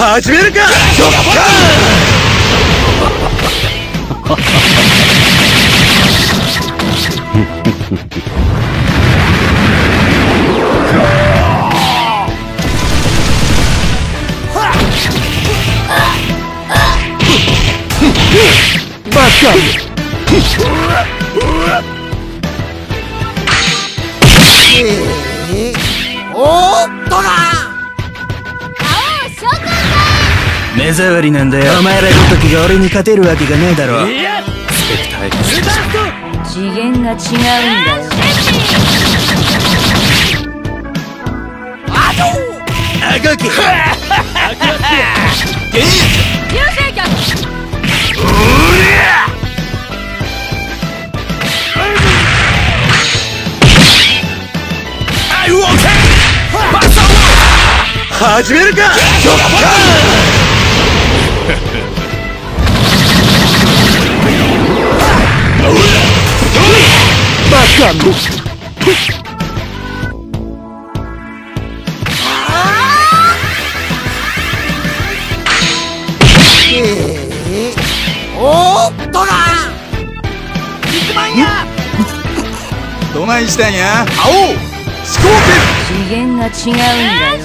始めるか。バカ。 おっとだ。 目障りなんだよ。お前らごときが俺に勝てるわけがねえだろ。スペクター X 次元が違うんだよ。 あがけ。 流星脚。 始めるか。バカめ。 おっとだ。 肉まんや。どないしたんや。青思考次元が違うんだよ。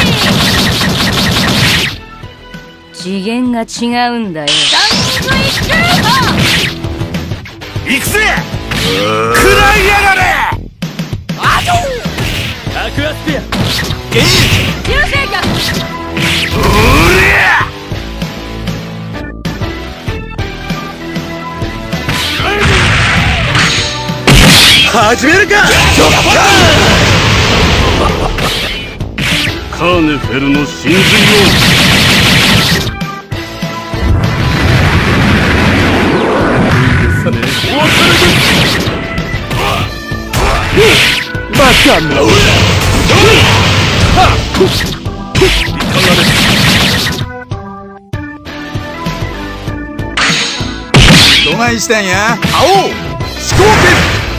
次元が違うんだよ。 行くぜ。食らいやがれ。アクアスペア。 流星脚。 始めるか。カーネフェルの真髄を。バカめ。どないしたんや。青思考剣。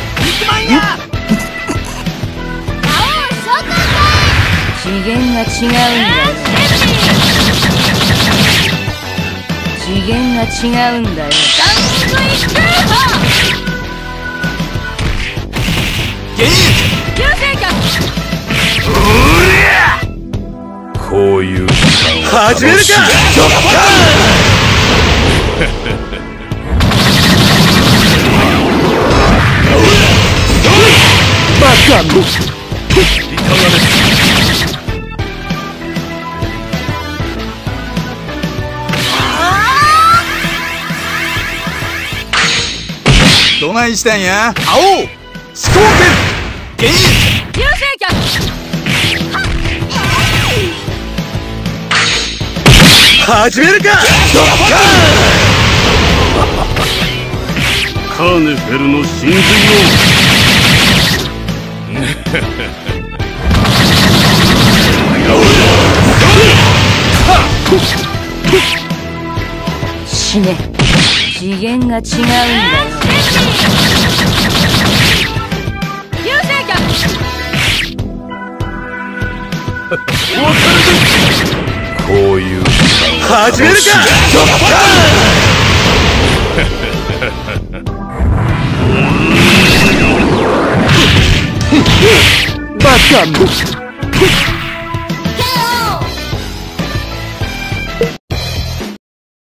次元が違うんだよ。次元が違うんだよ。 こういう時間を始めるか。バカめ。どないしたんや。青思考剣。 流星脚。 始めるか。カーネフェルの真髄を。 死ね。次元が違うんだよ。流星脚。 こういう時間を始めるか。バカめ。